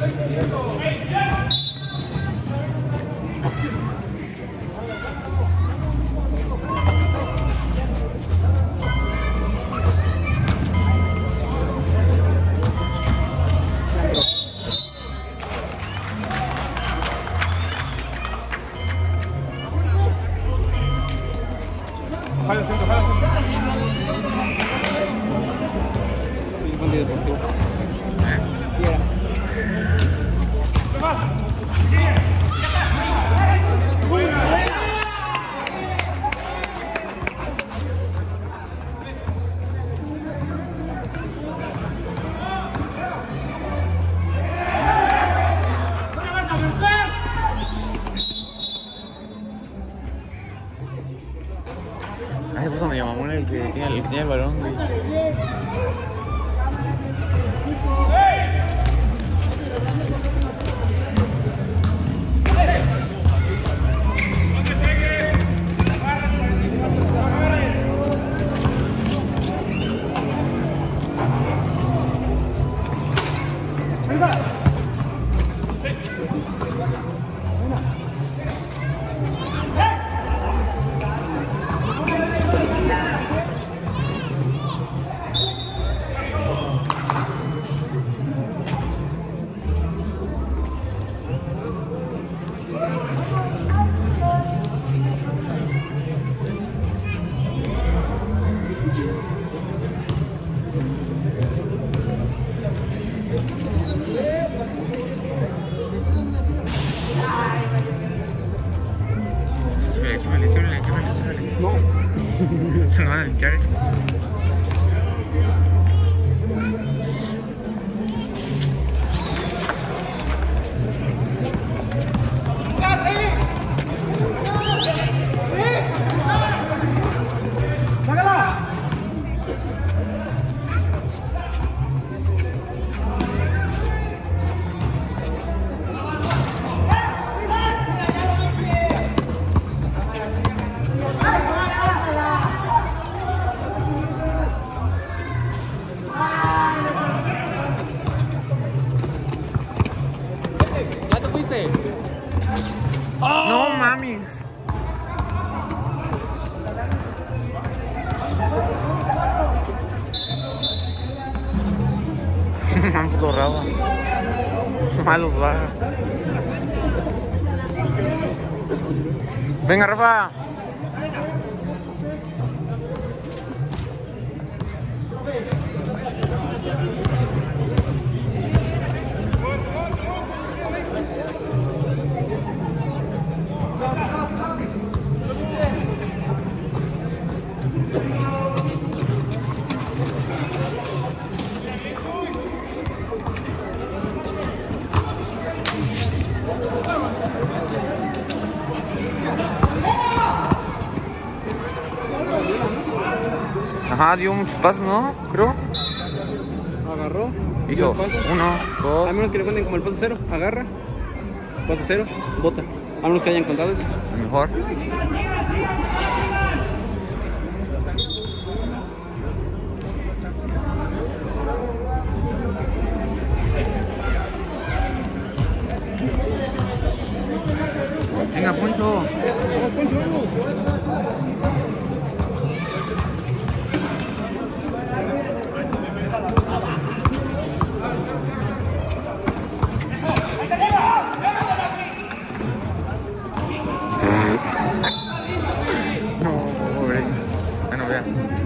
Se puso medio mamón el que tenía el balón, güey. Chúrale. No. ¿Se lo van a echar? No mames. Man, puto rabo. Malos baja. Venga, Rafa. Ajá, dio muchos pasos, ¿no? Creo. Agarró. Hizo 1, 2. A menos que le cuenten como el paso 0. Agarra. Paso 0. Bota. A menos que hayan contado eso. Mejor. Venga, Poncho. Vamos, Poncho, vamos. No, pobre. Bueno, vea.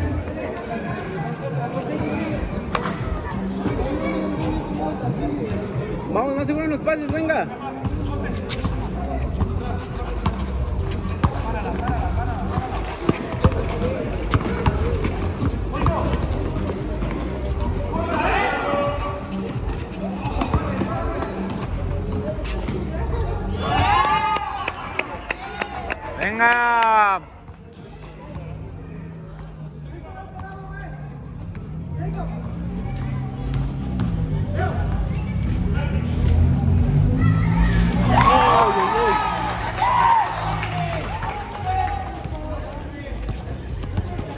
Vamos, más seguro en los pases, venga. Venga.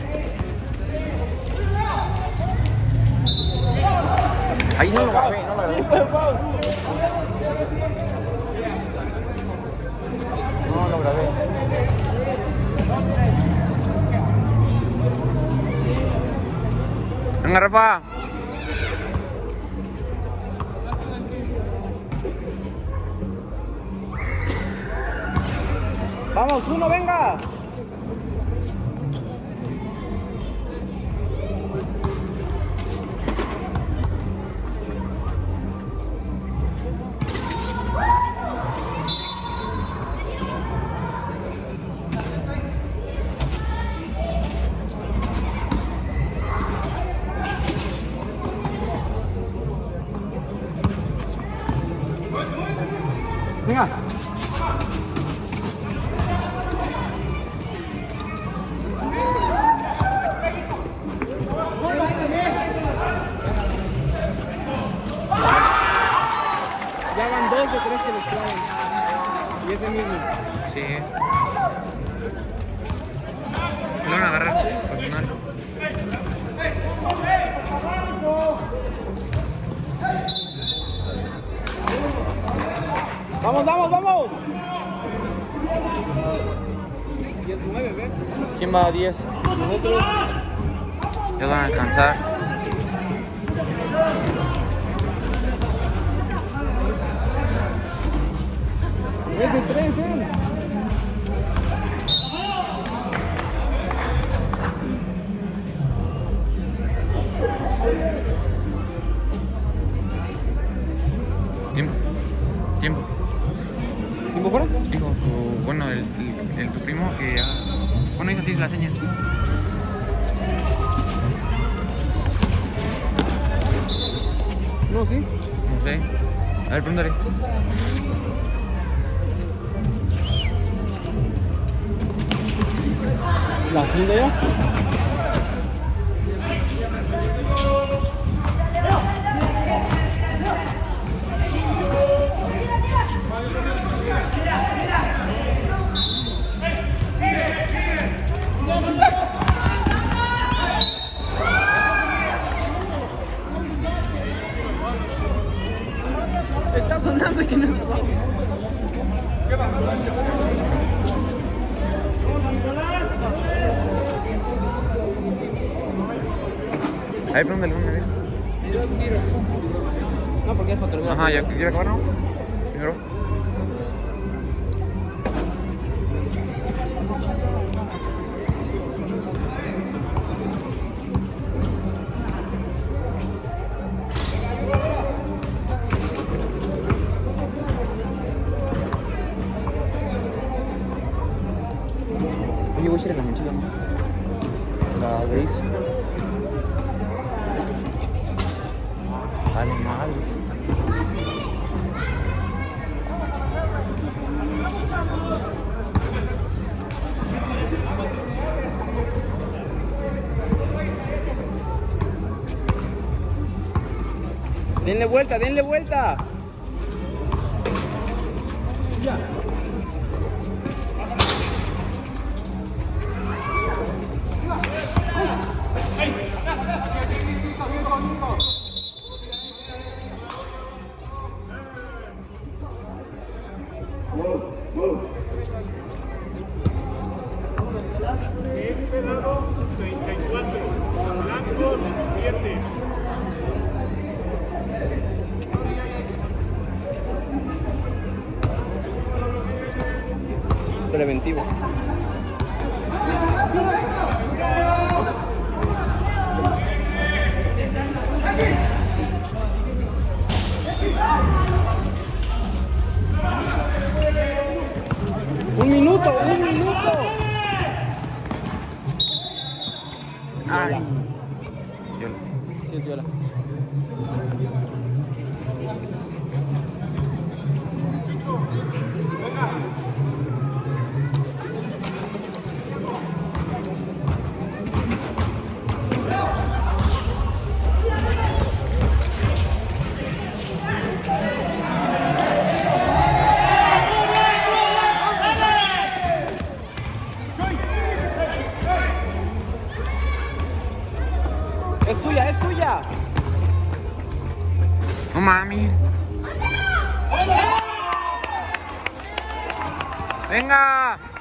Ahí no lo grabé, no lo grabé. No, lo grabé. Venga, Rafa. Vamos, uno, venga. Venga. Ya van 2 de 3 que les claven. Y ese mismo. Sí. Lo van a agarrar personal. Vamos, vamos, vamos. 19, ¿ves? ¿Quién va a 10? Nosotros. Ya van a alcanzar. Es de 3, ¿eh? Tiempo. Tiempo. ¿Tiempo fuera? Dijo tu, bueno, tu primo que ya... Bueno, hizo así la seña. No, sí. No sé. A ver, pregúntale. ¿La finta ya? Está sonando que no es. Ahí, pregúntale una vez. No, porque es para terminar. Ajá, ya quiere acabar, ¿no? Primero. Oye, voy a echar la mochila, ¿no? La gris. Vale, madres. Denle vuelta, denle vuelta. Ya. Este lado 34, blancos 7. Preventivo. Un minuto, un minuto. Ay. Yo. Sí, Yola. Venga.